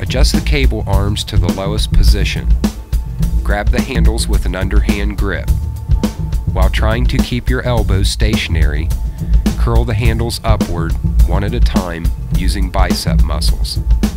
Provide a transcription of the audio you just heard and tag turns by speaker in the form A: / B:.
A: Adjust the cable arms to the lowest position. Grab the handles with an underhand grip. While trying to keep your elbows stationary, curl the handles upward one at a time using bicep muscles.